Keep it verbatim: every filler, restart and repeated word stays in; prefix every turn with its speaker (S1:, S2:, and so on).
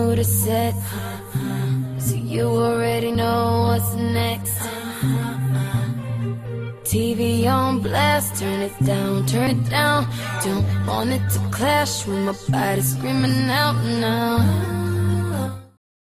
S1: mood is set, so you already know what's next. T V on blast, turn it down, turn it down. Don't want it to clash with my body screaming out now.